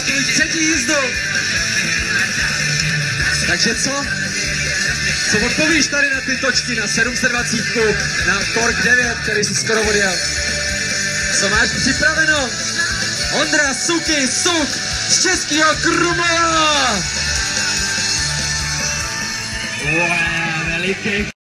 tvůj třetí jízdu. Takže co? Co odpovíš tady na ty točky, na 720, na Kork 9, který si skoro odjel? Co máš připraveno? Ondra Suky Suk z Českého Krumlova! Wow, veliký